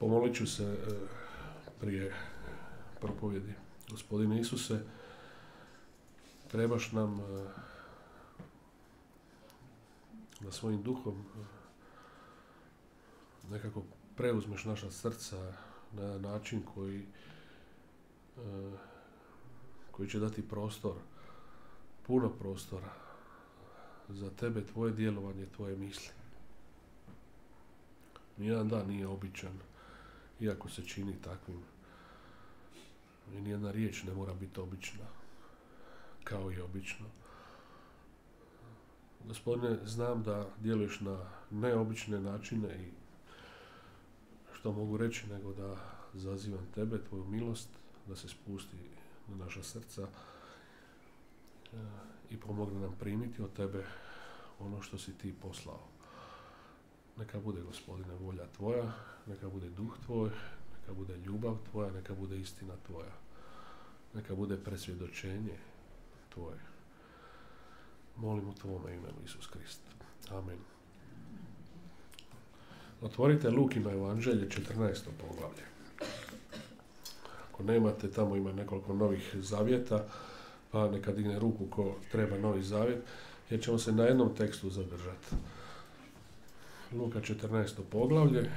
Pomolit ću se prije propovjedi. Gospodine Isuse, trebaš nam da svojim duhom nekako preuzmeš naša srca na način koji će dati prostor, puno prostora za tebe, tvoje djelovanje, tvoje misli. Nijedan dan nije običan, iako se čini takvim. I nijedna riječ ne mora biti obična, kao i obično. Gospodine, znam da djeluješ na neobične načine i što mogu reći nego da zazivam tebe, tvoju milost, da se spusti na naša srca i pomogne nam primiti od tebe ono što si ti poslao. Neka bude, Gospodine, volja tvoja, neka bude duh tvoj, neka bude ljubav tvoja, neka bude istina tvoja, neka bude presvjedočenje tvoje. Molim u tvome imenu, Isus Krist. Amen. Otvorite Lukino evanđelje, 14. poglavlje. Ako nemate, tamo ima nekoliko novih zavjeta, pa neka digne ruku ko treba novi zavjet, jer ćemo se na jednom tekstu zadržati. Luka 14. poglavlje.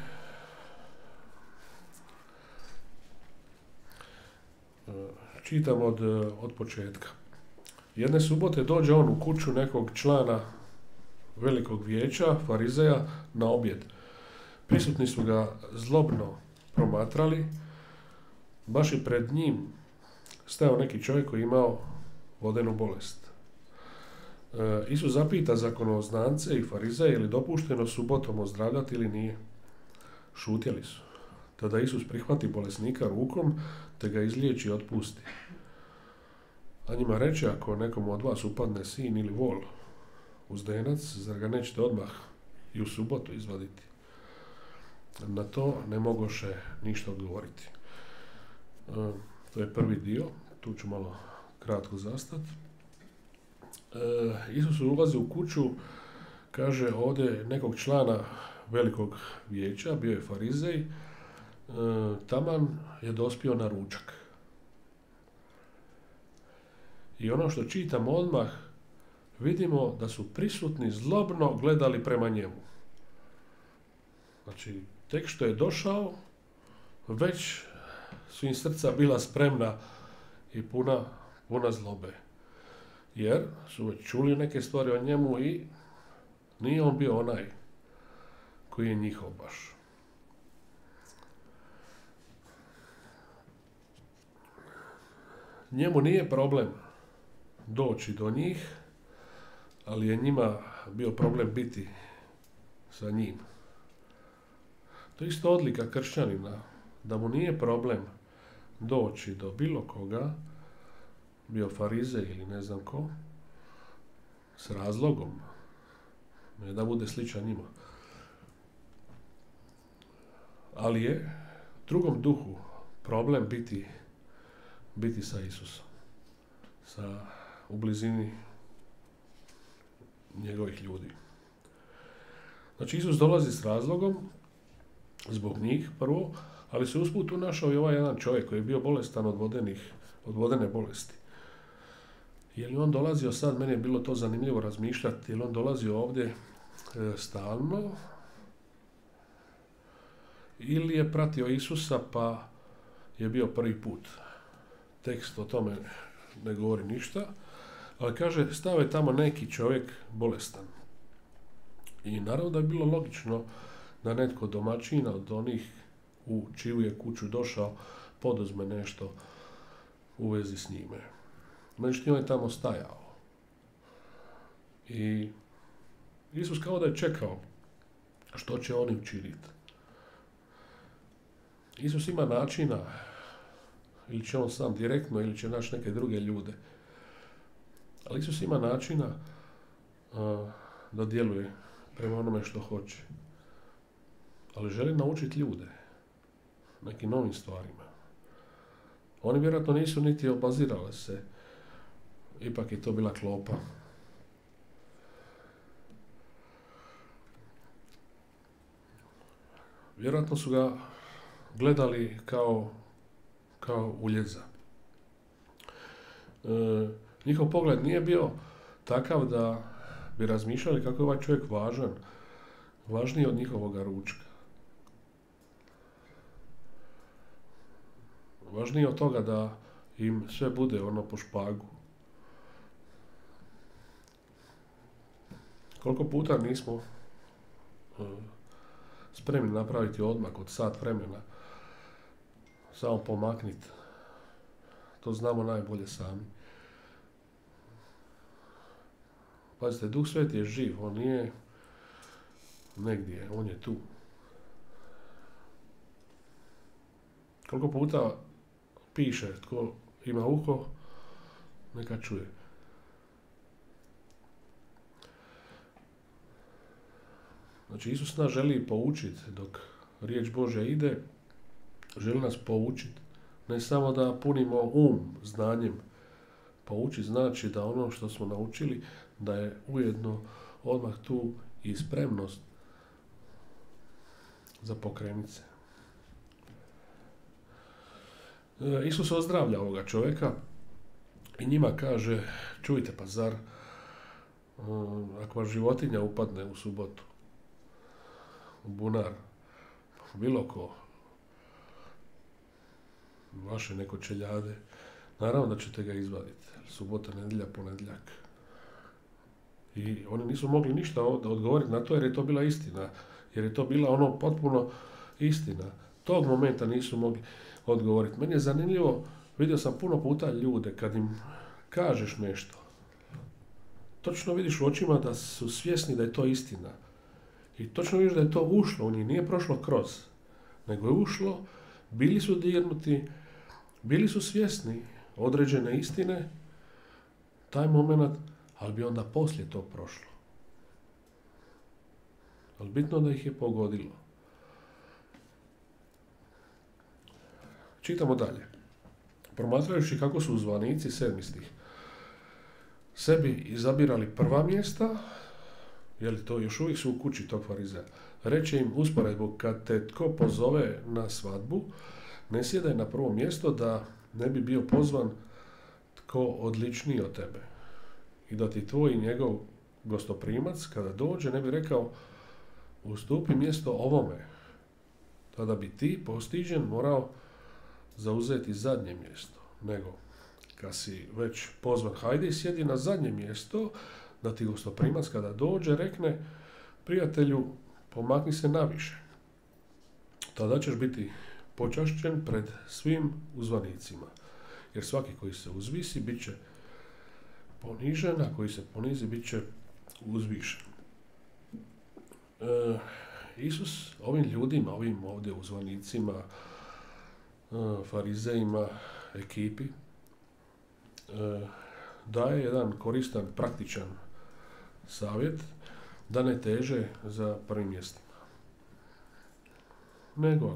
Čitam od početka. Jedne subote dođe on u kuću nekog člana velikog vijeća, farizeja, na objed. Prisutni su ga zlobno promatrali. Baš i pred njim stajao neki čovjek koji je imao vodenu bolest. Isus zapita zakonoznance i farizeje je li dopušteno subotom ozdravljati ili nije. Šutjeli su. Tada Isus prihvati bolesnika rukom te ga izliječi i otpusti. A njima reče, ako nekom od vas upadne sin ili vol uzdenac, zar ga nećete odmah i u subotu izvaditi? Na to ne mogoše ništa odgovoriti. To je prvi dio, tu ću malo kratko zastati. Isus ulazi u kuću, kaže ovdje nekog člana velikog vijeća, bio je farizej, taman je dospio na ručak. I ono što čitam odmah, vidimo da su prisutni zlobno gledali prema njemu. Znači, tek što je došao, već su im srca bila spremna i puna zlobe. Jer su već čuli neke stvari o njemu i nije on bio onaj koji je njihov baš. Njemu nije problem doći do njih, ali je njima bio problem biti sa njim. To je isto odlika kršćanina, da mu nije problem doći do bilo koga, bio farizej ili ne znam ko, s razlogom, ne da bude sličan njima. Ali je drugom duhu problem biti sa Isusom, u blizini njegovih ljudi. Znači, Isus dolazi s razlogom, zbog njih prvo, ali se usput tu našao i ovaj jedan čovjek koji je bio bolestan od vodene bolesti. Je li on dolazio sad, meni je bilo to zanimljivo razmišljati, je li on dolazio ovdje stalno ili je pratio Isusa pa je bio prvi put. Tekst o tome ne govori ništa, ali kaže, stao je tamo neki čovjek bolestan. I naravno da je bilo logično da netko domaćina od onih u čiju je kuću došao poduzme nešto u vezi s njime. Međutim, on je tamo stajao. I Isus kao da je čekao što će oni učiniti. Isus ima načina, ili će on sam direktno, ili će naći neke druge ljude. Ali Isus ima načina da djeluje prema onome što hoće. Ali želi naučiti ljude nekim novim stvarima. Oni vjerojatno nisu niti obazirali se, ipak je to bila klopa. Vjerojatno su ga gledali kao uljeza. Njihov pogled nije bio takav da bi razmišljali kako je ovaj čovjek važniji od njihovoga ručka. Važniji od toga da im sve bude ono po špagu. Koliko puta nismo spremni napraviti odmak od sat vremena, samo pomakniti. To znamo najbolje sami. Pazite, Duh Sveti je živ, on nije negdje, on je tu. Koliko puta piše, tko ima uho, neka čuje. Znači, Isus nas želi poučiti dok riječ Božja ide, želi nas poučiti. Ne samo da punimo znanjem. Poučiti znači da ono što smo naučili, da je ujedno odmah tu i spremnost za pokrenice. Isus ozdravlja ovoga čovjeka i njima kaže, čujte, pa zar ako vas životinja upadne u subotu, u bunar, bilo ko, vaše neko čeljade, naravno da ćete ga izvaditi. Subota, nedjelja, ponedjeljak. I oni nisu mogli ništa odgovoriti na to jer je to bila istina. Jer je to bila ono potpuno istina. Tog momenta nisu mogli odgovoriti. Meni je zanimljivo, vidio sam puno puta ljude kad im kažeš nešto. Točno vidiš u očima da su svjesni da je to istina. I točno vidiš da je to ušlo u njih, nije prošlo kroz. Nego je ušlo, bili su dirnuti, bili su svjesni određene istine, taj moment, ali bi onda poslije to prošlo. Ali bitno da ih je pogodilo. Čitamo dalje. Promatrajući kako su uzvanici, 7. stih, sebi izabirali prva mjesta, je li to još uvijek su u kući tog farizeja, reče im usporedbu, kad te tko pozove na svadbu, ne sjedaj na prvo mjesto da ne bi bio pozvan tko odličniji od tebe. I da ti tvoj i njegov gostoprimac, kada dođe, ne bi rekao, ustupi mjesto ovome. Tada bi ti, postiđen, morao zauzeti zadnje mjesto. Nego, kad si već pozvan, hajde i sjedi na zadnje mjesto, da ti gostoprimac kada dođe rekne, prijatelju, pomakni se naviše. Tada ćeš biti počašćen pred svim uzvanicima. Jer svaki koji se uzvisi, bit će ponižen, a koji se ponizi, bit će uzvišen. Isus ovim ljudima, ovim ovdje uzvanicima, farizejima, ekipi, daje jedan koristan, praktičan savjet da ne teže za prvim mjestima. Nego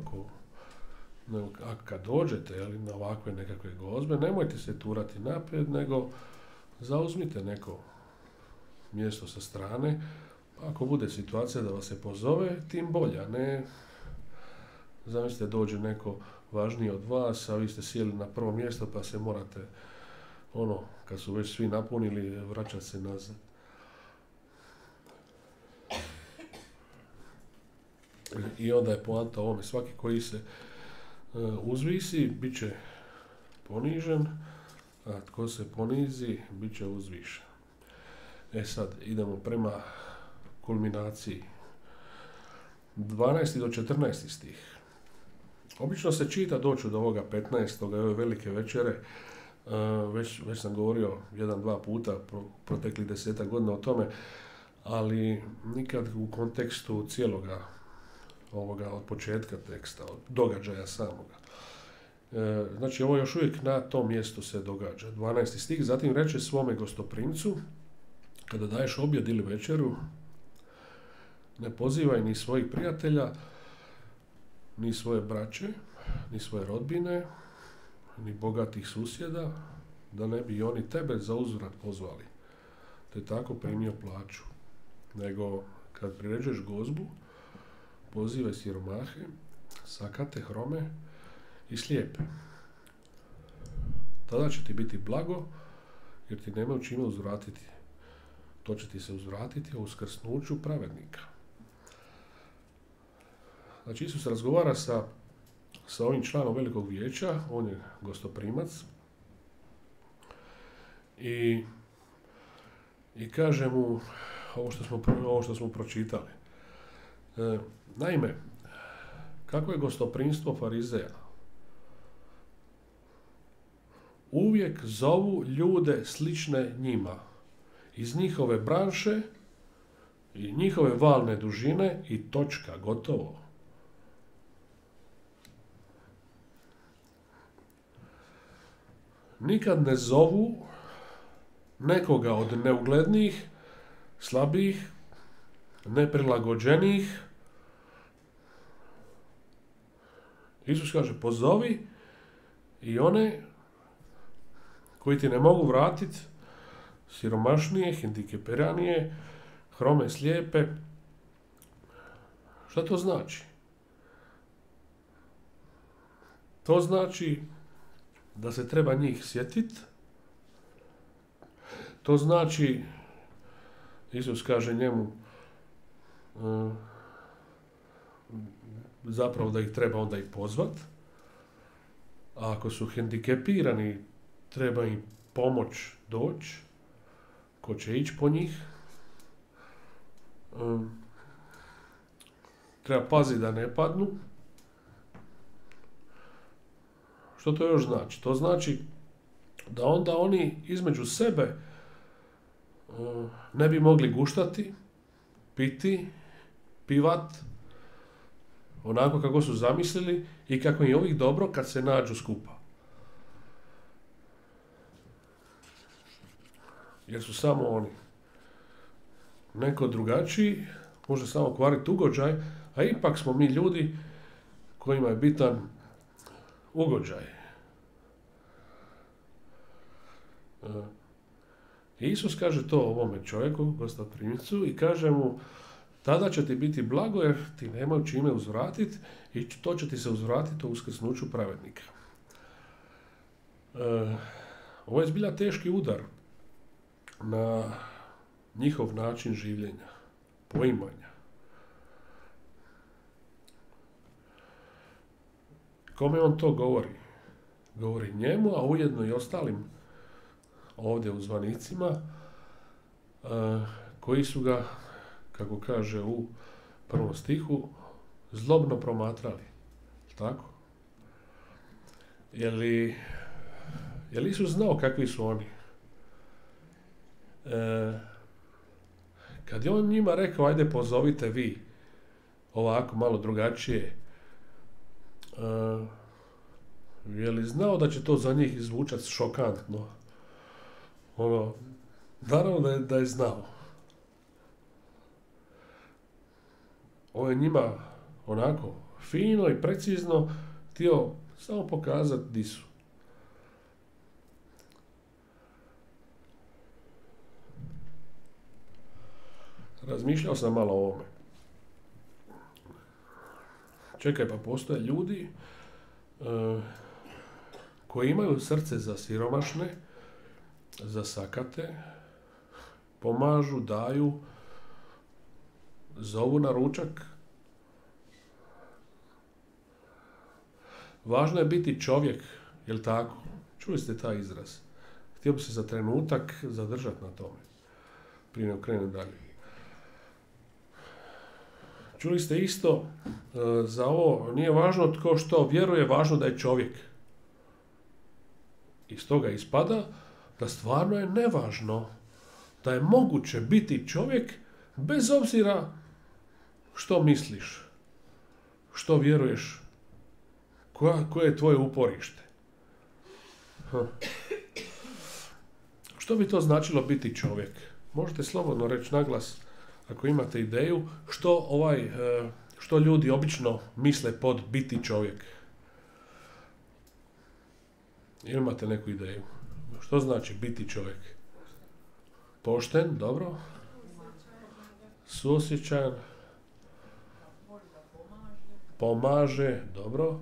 kad dođete na ovakve nekakve gozbe, nemojte se turati naprijed, nego zauzmite neko mjesto sa strane, pa ako bude situacija da vas se pozove, tim bolje, ne zamislite dođe neko važniji od vas, a vi ste sjeli na prvo mjesto pa se morate, kad su već svi napunili, vraćati se nazad. I onda je poanta ovome, svaki koji se uzvisi, bit će ponižen, a tko se ponizi, bit će uzvišen. Sad idemo prema kulminaciji. 12. do 14. stih. Obično se čita doći do ovoga 15. ove velike večere. Već sam govorio 1-2 puta proteklih 10 godina o tome, ali nikad u kontekstu cijeloga ovoga od početka teksta, od događaja samoga. Znači, ovo još uvijek na tom mjestu se događa. 12. stih, zatim reče svome gostoprimcu, kada daješ objed ili večeru, ne pozivaj ni svojih prijatelja, ni svoje braće, ni svoje rodbine, ni bogatih susjeda, da ne bi oni tebe za uzvrat pozvali, te tako primio plaću. Nego, kad priređuješ gozbu, pozivaj siromahe, sakate, hrome i slijepe. Tada će ti biti blago, jer ti nemaju čime uzvratiti. To će ti se uzvratiti u uskrsnuću pravednika. Znači, Isus razgovara sa ovim članom velikog vijeća, on je gostoprimac, i kaže mu ovo što smo pročitali. Naime, kako je gostoprimstvo farizeja? Uvijek zovu ljude slične njima, iz njihove branše i njihove valne dužine i točka, gotovo. Nikad ne zovu nekoga od neuglednijih, slabijih, neprilagođenih. Isus kaže, pozovi i one koji ti ne mogu vratiti, siromašnije, hendikepiranije, hrome, slijepe. Šta to znači? To znači da se treba njih sjetiti. To znači, Isus kaže njemu, zapravo da ih treba onda i pozvat. A ako su hendikepirani, treba im pomoć doći. Ko će ići po njih? Treba paziti da ne padnu. Što to još znači? To znači da onda oni između sebe ne bi mogli guštati, piti, pivat, onako kako su zamislili i kako im ovih dobro kad se nađu skupa. Jer su samo oni. Neko drugačiji može samo kvariti ugođaj, a ipak smo mi ljudi kojima je bitan ugođaj. Isus kaže to ovome čovjeku, gostoprimcu, i kaže mu, tada će ti biti blago jer ti nemaju čime uzvratiti i to će ti se uzvratiti u uskrsnuću pravednika. Ovo je zbilja teški udar na njihov način življenja, poimanja. Kome on to govori? Govori njemu, a ujedno i ostalim ovdje u zvanicima, koji su ga, kako kaže u prvom stihu, zlobno promatrali. Tako? Je li Isus znao kakvi su oni? Kad je on njima rekao, ajde pozovite vi ovako malo drugačije, je li znao da će to za njih izvučati šokantno? Naravno da je znao. Ovo je njima onako fino i precizno htio samo pokazati di su. Razmišljao sam malo o ovome. Čekaj, pa postoje ljudi koji imaju srce za siromašne, za sakate, pomažu, daju, zovu na ručak. Važno je biti čovjek, jel tako? Čuli ste taj izraz. Htio bi se za trenutak zadržati na tome, prije nego krenem dalje. Čuli ste isto, za ovo nije važno tko što vjeruje, važno da je čovjek. Iz toga ispada da stvarno je nevažno da je moguće biti čovjek bez obzira što misliš, što vjeruješ, koje je tvoje uporište. Što bi to značilo biti čovjek? Možete slobodno reći naglas ako imate ideju što ljudi obično misle pod biti čovjek. Imate neku ideju? Što znači biti čovjek? Pošten, dobro. Suosjećajan. pomaže, dobro.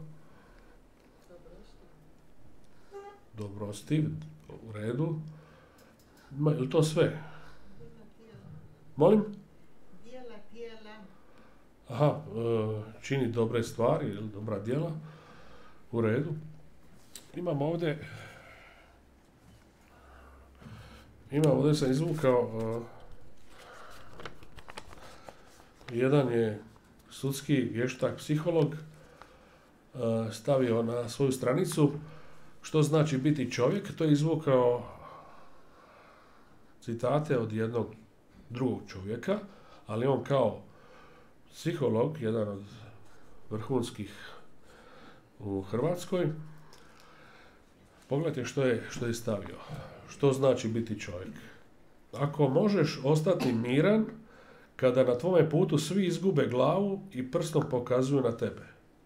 Dobrostiv, u redu. Je li to sve? Molim? Djela. Aha, čini dobre stvari ili dobra djela. U redu. Imam ovdje sam izvukao jedan je sudski vještak, psiholog, stavio na svoju stranicu što znači biti čovjek. To je izvukao citate od jednog drugog čovjeka, ali on kao psiholog, jedan od vrhunskih u Hrvatskoj, pogledajte što je stavio. Što znači biti čovjek? Ako možeš ostati miran kada na tvome putu svi izgube glavu i prstom pokazuju na tebe.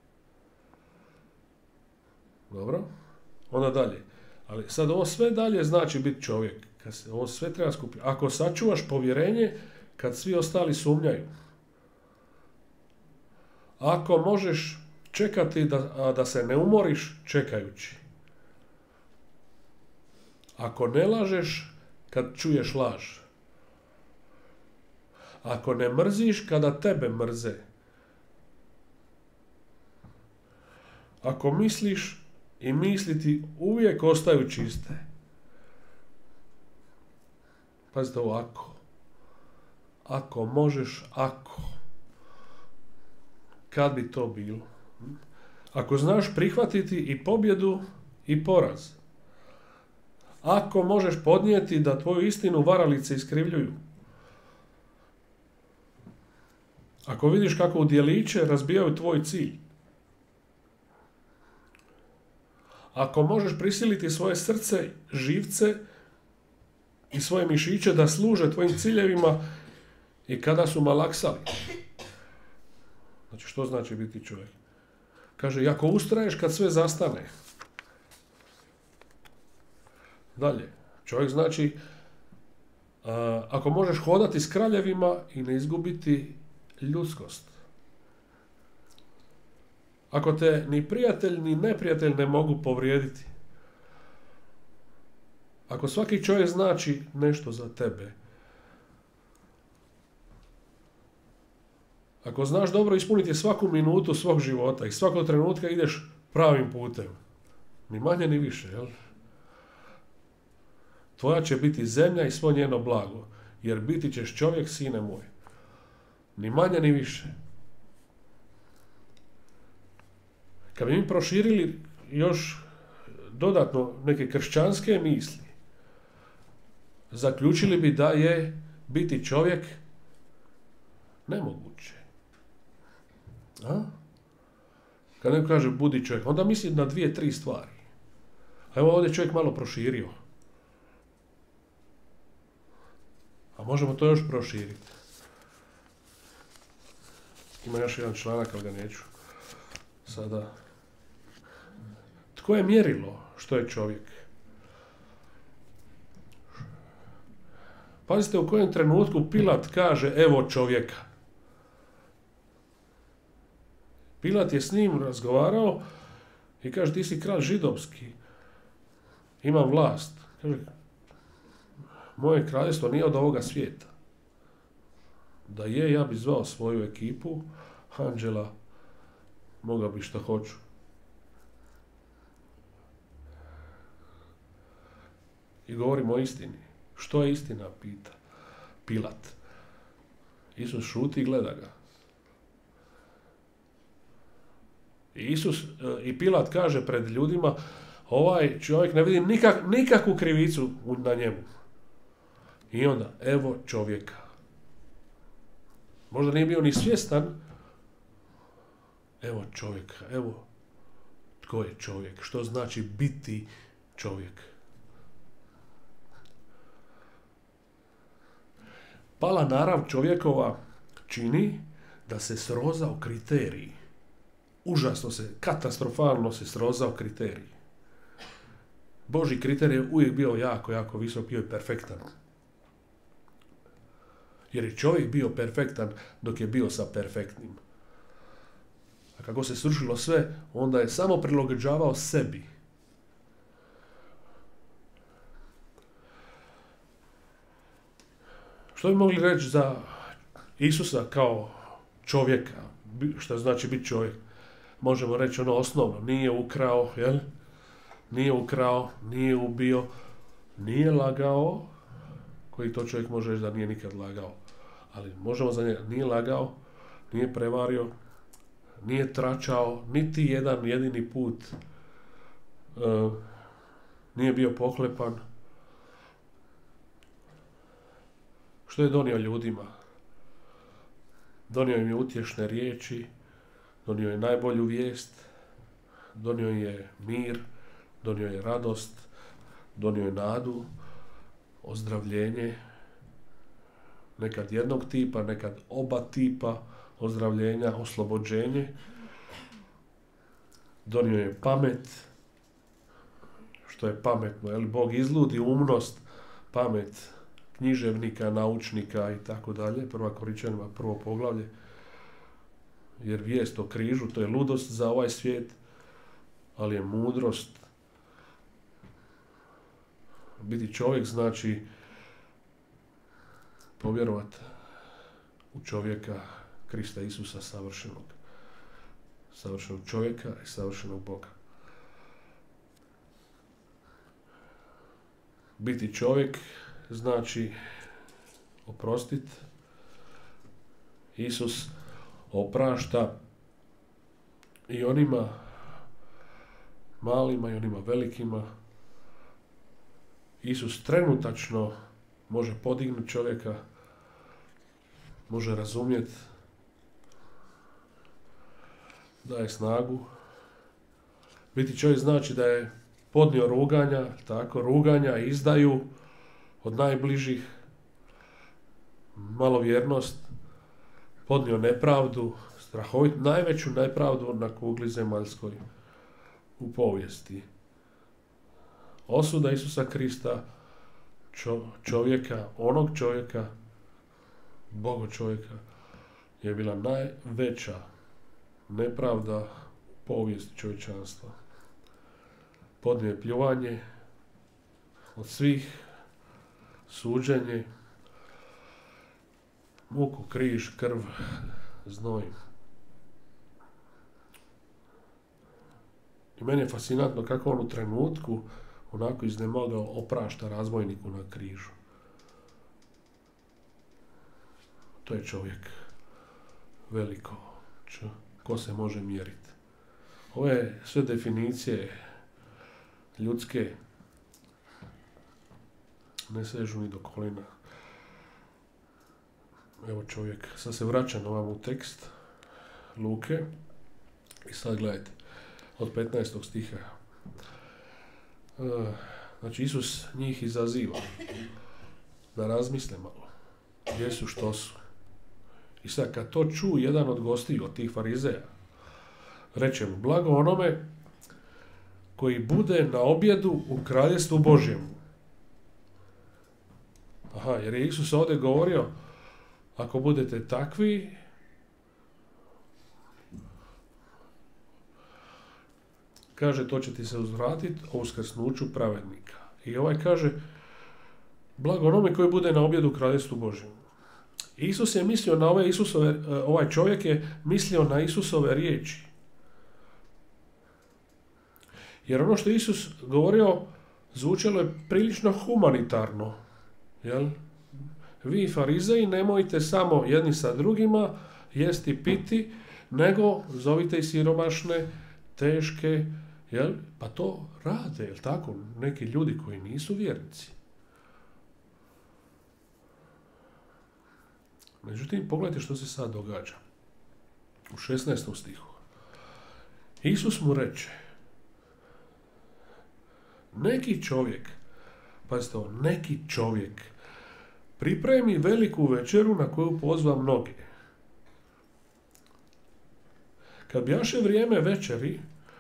Dobro? Onda dalje. Ali sad ovo sve dalje znači biti čovjek. Ovo sve treba skupiti. Ako sačuvaš povjerenje kad svi ostali sumnjaju. Ako možeš čekati da se ne umoriš čekajući. Ako ne lažeš kad čuješ laž. Ako ne mrziš kada tebe mrze. Ako misliš i misli ti uvijek ostaju čiste. Pazite ovo, ako. Ako možeš, ako. Kad bi to bilo? Ako znaš prihvatiti i pobjedu i poraz. Ako možeš podnijeti da tvoju istinu varalice iskrivljuju. Ako vidiš kako u djeliće razbijaju tvoj cilj. Ako možeš prisiliti svoje srce, živce i svoje mišiće da služe tvojim ciljevima i kada su malaksali. Znači, što znači biti čovjek? Kaže, i ako ustraješ kad sve zastane. Dalje. Čovjek znači, ako možeš hodati s kraljevima i ne izgubiti ljudskost. Ako te ni prijatelj ni neprijatelj ne mogu povrijediti. Ako svaki čovjek znači nešto za tebe. Ako znaš dobro ispuniti svaku minutu svog života i svakog trenutka ideš pravim putem. Ni manje ni više, jel? Tvoja će biti zemlja i svo njeno blago, jer biti ćeš čovjek, sine moj. Ni manje ni više. Kad bi mi proširili još dodatno neke kršćanske misli, zaključili bi da je biti čovjek nemoguće. A? Kad neko kaže budi čovjek, onda misli na 2-3 stvari. A evo ovdje čovjek malo proširio. A možemo to još proširiti. Ima još jedan članak, ali ga neću sada. Tko je mjerilo što je čovjek? Pazite u kojem trenutku Pilat kaže evo čovjeka. Pilat je s njim razgovarao i kaže ti si kralj židovski. Imam vlast. Kaže, moje kraljevstvo nije od ovoga svijeta. Da je, ja bi zvao svoju ekipu, anđela, mogao bi što hoću. I govorimo o istini. Što je istina, pita Pilat. Isus šuti i gleda ga. I Pilat kaže pred ljudima, ovaj čovjek ne vidi nikakvu krivicu na njemu. I onda, evo čovjeka. Možda nije bio ni svjestan. Evo čovjeka, evo tko je čovjek, što znači biti čovjek. Pala narav čovjekova čini da se srozao kriterij. Užasno se, katastrofalno se srozao kriterij. Božji kriterij je uvijek bio jako, jako visok, bio je perfektan. Jer je čovjek bio perfektan dok je bio sa perfektnim. A kako se srušilo sve, onda je samo prilagođavao sebi. Što bi mogli reći za Isusa kao čovjeka? Što znači biti čovjek? Možemo reći ono osnovno, nije ukrao, jel? Nije ukrao, nije ubio, nije lagao, koji to čovjek može reći da nije nikad lagao. Ali možemo za njega, nije lagao, nije prevario, nije tračao, niti jedan jedini put nije bio pohlepan. Što je donio ljudima? Donio im je utješne riječi, donio je najbolju vijest, donio je mir, donio je radost, donio je nadu, ozdravljenje, nekad jednog tipa, nekad oba tipa ozdravljenja, oslobođenje. Donio je pamet, što je pametno, jer Bog izludi umnost, pamet književnika, naučnika i tako dalje. Prva Korinčanima, prvo poglavlje. Jer vijest o križu, to je ludost za ovaj svijet, ali je mudrost. Biti čovjek znači povjerovati u čovjeka Krista Isusa savršenog. Savršenog čovjeka i savršenog Boga. Biti čovjek znači oprostiti. Isus oprašta i onima malima i onima velikima. Isus trenutačno može podignuti čovjeka, može razumjeti, daje snagu. Biti čovjek znači da je podnio ruganja, tako, ruganja, izdaju od najbližih, malovjernost, podnio nepravdu, strahovit, najveću nepravdu na kugli zemaljskoj u povijesti. Osuda Isusa Krista, čovjeka, onog čovjeka, Boga čovjeka, je bila najveća nepravda u povijesti čovječanstva. Podnio je pljuvanje od svih, suđenje, muku, križ, krv, znoj. I meni je fascinantno kako on u trenutku onako iznemogao oprašta razbojniku na križu. To je čovjek veliko, ko se može mjeriti. Ove sve definicije ljudske ne sežu ni do kolina. Evo čovjek, sad se vraćam ovam u tekst Luke i sad gledajte, od 15. stiha. Znači Isus njih izaziva da razmisle malo gdje su, što su. I sad kad to čuje jedan od gostiju, od tih farizeja, reče mu, blago onome koji bude na objedu u kraljestvu Božjemu. Aha, jer je Isus ovdje govorio, ako budete takvi, kaže, to će ti se uzvratiti o uskrsnuću pravednika. I ovaj kaže, blago onome koji bude na objedu u kraljestvu Božjemu. Isus je mislio na ovaj čovjek je mislio na Isusove riječi. Jer ono što je Isus govorio zvučalo je prilično humanitarno. Jel? Vi farizeji nemojte samo jedni sa drugima jesti, piti, nego zovite i siromašne, teške, jel? Pa to rade, jel tako? Neki ljudi koji nisu vjernici. Međutim, pogledajte što se sad događa. U 16. stihu. Isus mu reče, neki čovjek, pazite ovo, neki čovjek pripremi veliku večeru na koju pozva mnoge. Kad bjaše vrijeme večeri,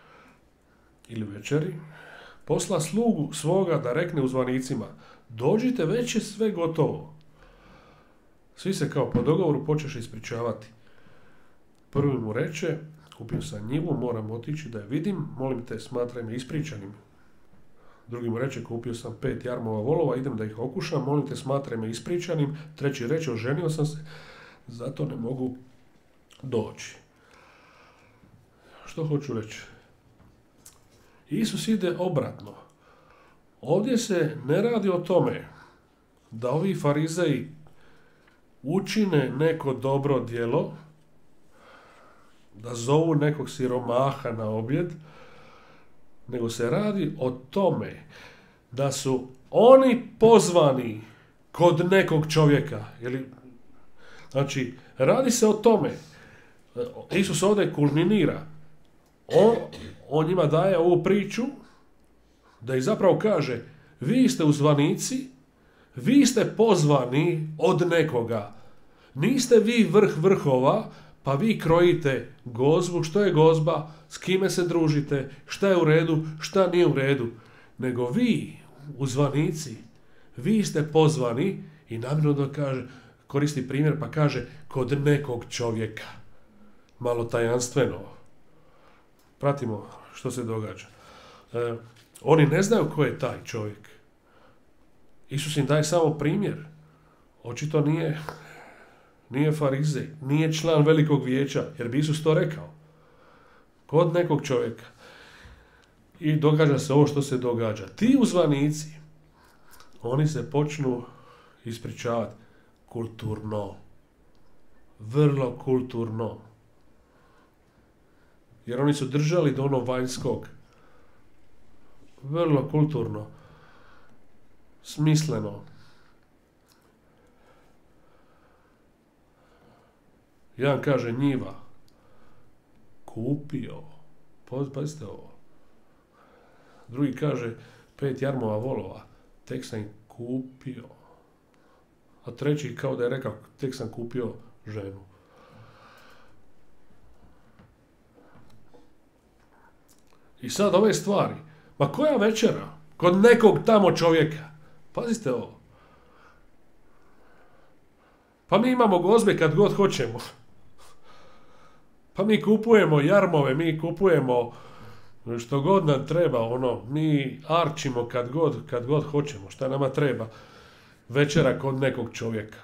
posla slugu svoga da rekne uzvanicima, dođite, već je sve gotovo. Svi se kao po dogovoru počeše ispričavati. Prvi mu reče, kupio sam njivu, moram otići da je vidim, molim te, smatraj me ispričanim. Drugi mu reče, kupio sam 5 jarmova volova, idem da ih okušam, molim te, smatraj me ispričanim. Treći reče, oženio sam se, zato ne mogu doći. Što hoću reći? Isus ide obratno. Ovdje se ne radi o tome da ovi farizeji učine neko dobro djelo, da zovu nekog siromaha na objed, nego se radi o tome da su oni pozvani kod nekog čovjeka. Znači, radi se o tome. Isus ovdje kulminira. On njima daje ovu priču da ih zapravo kaže, vi ste uzvanici, vi ste pozvani od nekoga. Niste vi vrh vrhova, pa vi krojite gozbu. Što je gozba? S kime se družite? Šta je u redu? Šta nije u redu? Nego vi, uzvanici, vi ste pozvani i namjerno da kaže, koristi primjer pa kaže kod nekog čovjeka. Malo tajanstveno. Pratimo što se događa. Oni ne znaju ko je taj čovjek. Isus im daje samo primjer. Očito nije farizej, nije član velikog vijeća, jer bi Isus to rekao. Kod nekog čovjeka. I događa se ovo što se događa. Ti uzvanici, oni se počnu ispričavati kulturno. Vrlo kulturno. Jer oni su držali do onog vanjskog. Vrlo kulturno. Smisleno. Jedan kaže njiva. Kupio. Pazite ovo. Drugi kaže 5 jarmova volova. Tek sam ih kupio. A treći kao da je rekao tek sam kupio ženu. I sad ove stvari. Ma koja večera? Kod nekog tamo čovjeka. Pazite ovo. Pa mi imamo gozbe kad god hoćemo. Pa mi kupujemo jarmove, mi kupujemo što god nam treba, mi arčimo kad god hoćemo, šta nama treba. Večera kod nekog čovjeka.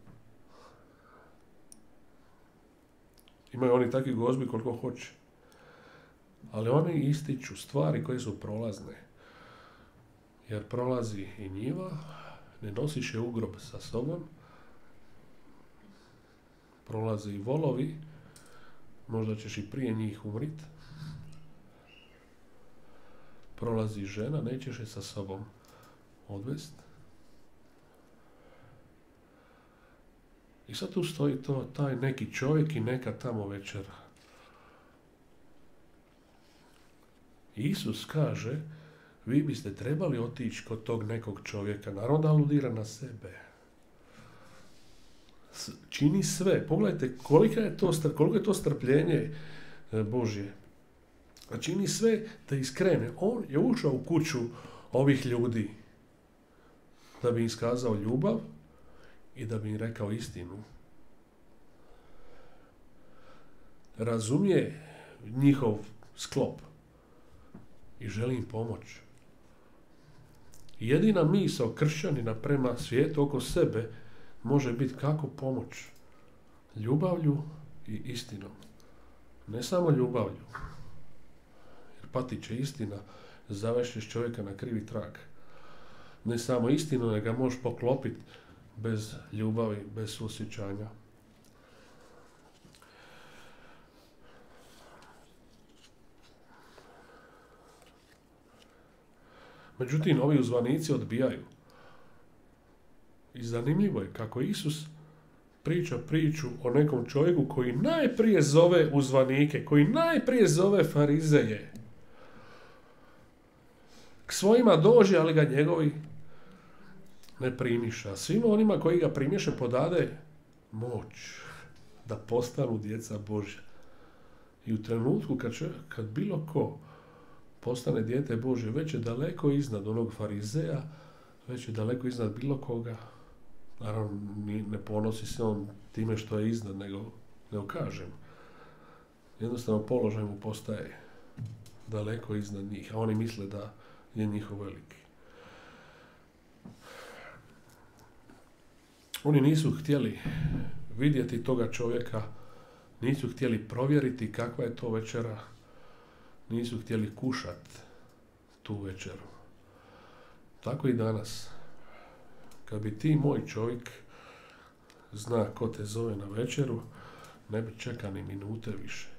Imaju oni takvi gozbi koliko hoće. Ali oni ističu stvari koje su prolazne. Jer prolazi i njiva, ne nosiš je u grob sa sobom, prolazi i volovi, možda ćeš i prije njih umrit, prolazi žena, nećeš je sa sobom odvesti. I sad tu stoji taj neki čovjek i neka tamo večera. Isus kaže, vi biste trebali otići kod tog nekog čovjeka, naravno da aludira na sebe. Čini sve. Pogledajte koliko je to strpljenje Božje. A čini sve da iskrene. On je ušao u kuću ovih ljudi da bi iskazao ljubav i da bi im rekao istinu. Razumije njihov sklop i želi im pomoći. Jedina misao kršćanina prema svijetu oko sebe može biti kako pomoć. Ljubavlju i istinom. Ne samo ljubavlju. Jer pati će istina, zavešćeš čovjeka na krivi trag. Ne samo istinu, nego ga možeš poklopiti bez ljubavi, bez suosjećanja. Međutim, ovi uzvanici odbijaju. I zanimljivo je kako Isus priča priču o nekom čovjeku koji najprije zove uzvanike, koji najprije zove farizeje. K svojima dođe, ali ga njegovi ne primiša. Svima onima koji ga primiše podade moć da postanu djeca Božja. I u trenutku kad bilo ko postane dijete Božje, već je daleko iznad onog farizeja, već je daleko iznad bilo koga. Naravno, ne ponosi se on time što je iznad, nego kažem. jednostavno položaj mu postaje daleko iznad njih, a oni misle da je njihov veliki. Oni nisu htjeli vidjeti toga čovjeka, nisu htjeli provjeriti kakva je to večera, nisu htjeli kušati tu večeru. Tako i danas. Kad bi ti, moj čovjek, zna ko te zove na večeru, ne bi čeka ni minute više.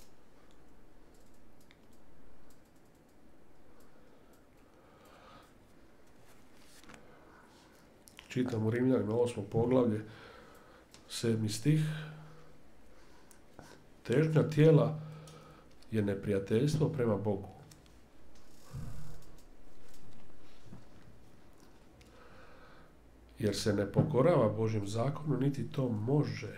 Čitam u Rimljanima 8. poglavlje, 7. stih. Težnja tijela je neprijateljstvo prema Bogu. Jer se ne pokorava Božjem zakonu, niti to može.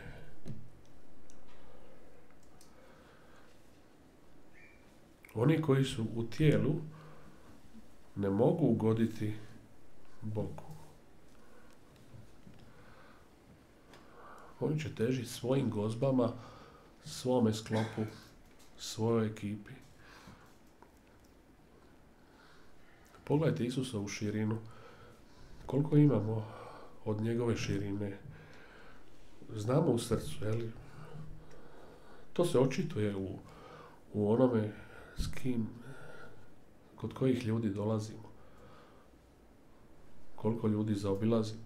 Oni koji su u tijelu ne mogu ugoditi Bogu. Oni će težiti svojim gozbama, svome sklopu, svojoj ekipi. Pogledajte Isusovu širinu. Koliko imamo od njegove širine? Znamo u srcu, je li? To se očituje u onome s kim, kod kojih ljudi dolazimo. Koliko ljudi zaobilazimo.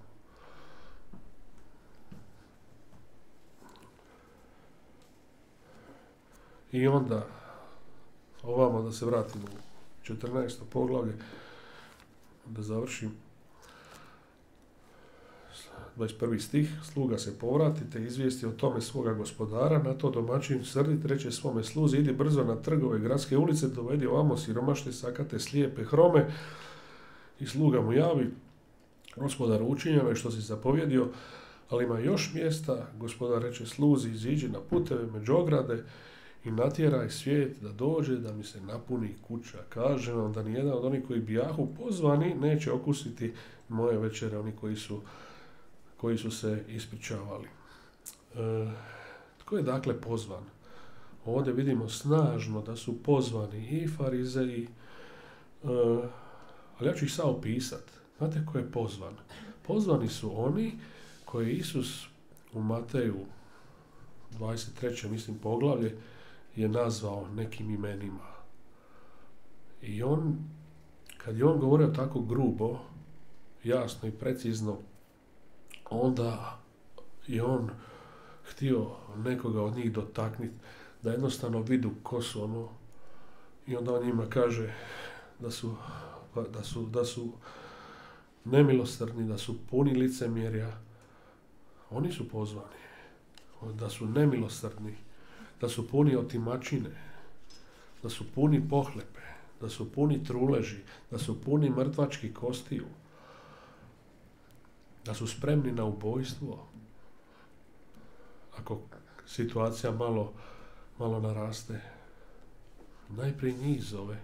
I onda, ovamo da se vratimo u 14. poglavlje, da završim. 21. stih, sluga se povrati te izvijesti o tome svoga gospodara, na to domaćin srdit reče svome sluzi, idi brzo na trgove gradske ulice, dovedi ovamo siromašne, sakate, slijepe, hrome, i sluga mu javi, gospodar, učinjeno je što si zapovjedio, ali ima još mjesta. Gospodar reče sluzi, iziđi na puteve među ograde i natjeraj svijet da dođe, da mi se napuni kuća. Kaže vam da nijedan od onih koji bijahu pozvani neće okusiti moje večere, oni koji su se ispričavali. Tko je dakle pozvan? Ovdje vidimo snažno da su pozvani i farizeji, ali ja ću ih sad opisati. Znate ko je pozvan? Pozvani su oni koje Isus u Mateju 23. mislim poglavlje je nazvao nekim imenima. I kad je on govorio tako grubo, jasno i precizno, onda je on htio nekoga od njih dotakniti, da jednostavno vidu ko su ono, i onda on njima kaže da su nemilosrdni, da su puni licemjerja. Oni su pozvani da su nemilosrdni, da su puni otimačine, da su puni pohlepe, da su puni truleži, da su puni mrtvačkih kostiju, da su spremni na ubojstvo ako situacija malo naraste. Najprije njih zove,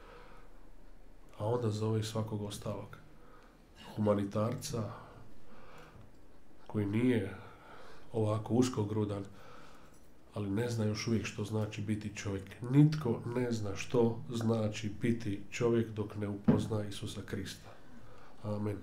a onda zove i svakog ostalog. Humanitarca koji nije ovako uskogrudan, ali ne zna još uvijek što znači biti čovjek. Nitko ne zna što znači biti čovjek dok ne upozna Isusa Krista. Amen.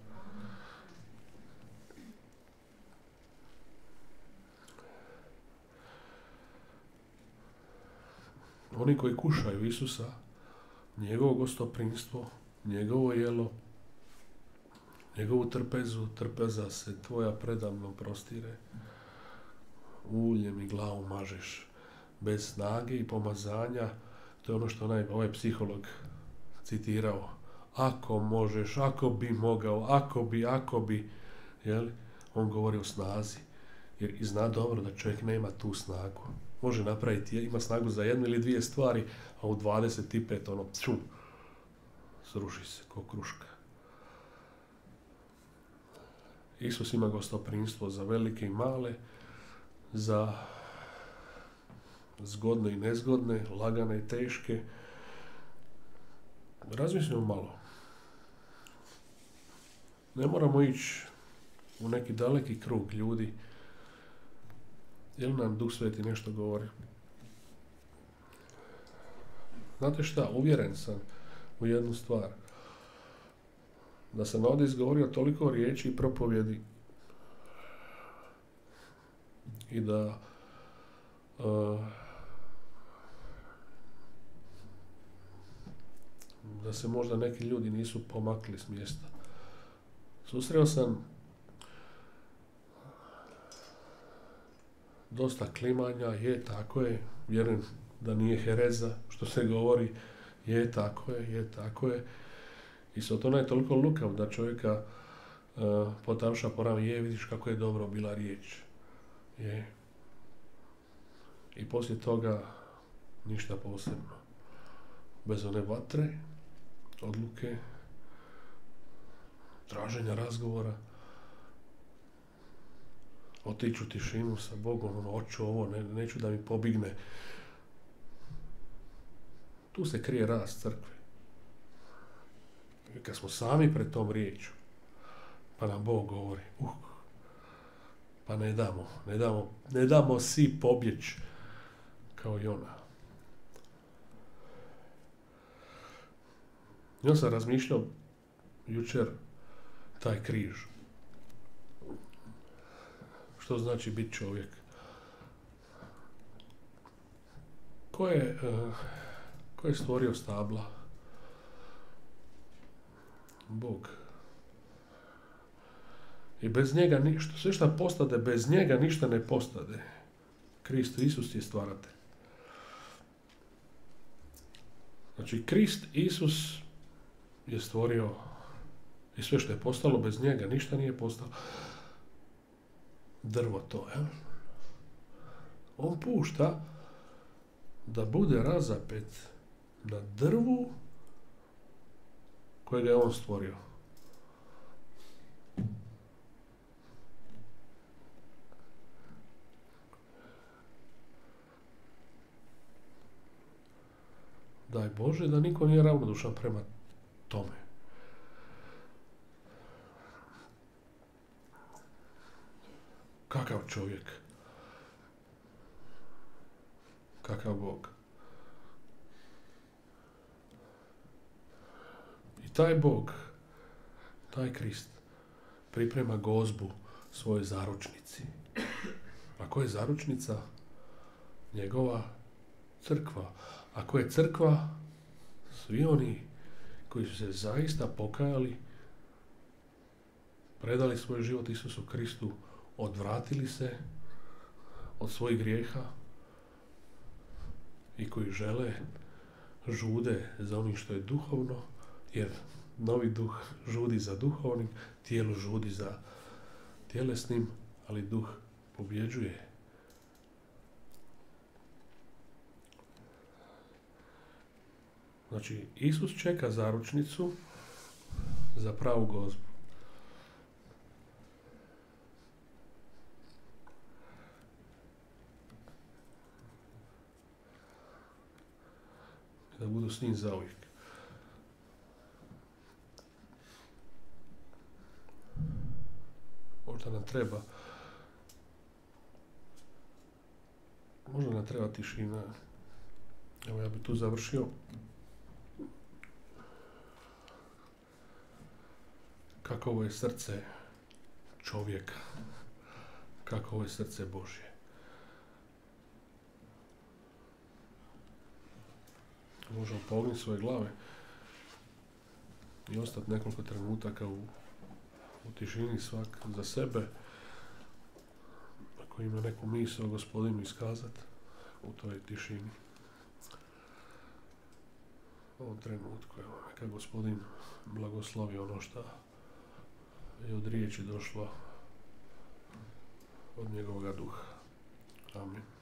Oni koji kušaju Isusa, njegovo gostoprimstvo, njegovo jelo, njegovu trpezu, trpeza se tvoja predamno prostire. Uljem i glavu mažeš. Bez snage i pomazanja, to je ono što ovaj psiholog citirao. Ako možeš, ako bi mogao, ako bi, jel? On govori o snazi. Jer i zna dobro da čovjek nema tu snagu. Može napraviti, ima snagu za jednu ili dvije stvari, a u 25 sruši se ko kruška. Isus ima gostoprimstvo za velike i male, za zgodne i nezgodne, lagane i teške. Razmislimo malo. Ne moramo ići u neki daleki krug ljudi. Je li nam Duh Sveti nešto govori? Znate šta, uvjeren sam u jednu stvar. Da sam ovdje izgovorio toliko riječi i propovjedi i da se možda neki ljudi nisu pomakli s mjesta. Susreo sam dosta klimanja, je tako je, vjerujem da nije hereza što se govori, je tako je. I Sotona je toliko lukav da čovjeka potapša po rami, vidiš kako je dobro bila riječ. Je. I poslije toga ništa posebno. Bez one vatre, odluke, traženja razgovora, otići u tišinu sa Bogom, hoću ovo, neću da mi pobigne. Tu se krije rast crkve. I kad smo sami pred tom riječu, pa nam Bog govori, pa ne damo si pobjeći kao i ona. Ja sam razmišljao jučer taj križ. Što znači biti čovjek? Ko je stvorio stabla? Bog. I bez njega ništa, sve što postade, bez njega ništa ne postade. Krist Isus je stvaratelj. Znači, Krist Isus je stvorio i sve što je postalo bez njega, ništa nije postalo. Drvo to, jel? On pušta da bude razapet na drvu kojega je on stvorio. Daj Bože da niko nije ravnodušan prema tome. Kakav čovjek? Kakav Bog? I taj Bog, taj Krist, priprema gozbu svojoj zaručnici. A ko je zaručnica? Njegova crkva. A ko je crkva? Svi oni koji su se zaista pokajali, predali svoj život Isusu Kristu, odvratili se od svojih grijeha i koji žude za onim što je duhovno, jer novi duh žudi za duhovnim, tijelo žudi za tjelesnim, ali duh pobjeđuje. Znači, Isus čeka zaručnicu za pravu gozbu. Da budu s njim zauvijek. Možda nam treba tišina. Evo, ja bi tu završio. Kakovo je srce čovjeka, kakovo je srce Božje. Možemo pognuti svoje glave i ostati nekoliko trenutaka u tišini svak za sebe. Ako ima neku misao Gospodinu iskazati u toj tišini. U ovom trenutku, evo, neka Gospodin blagoslovi ono što je od riječi došlo od njegovoga duha. Amen.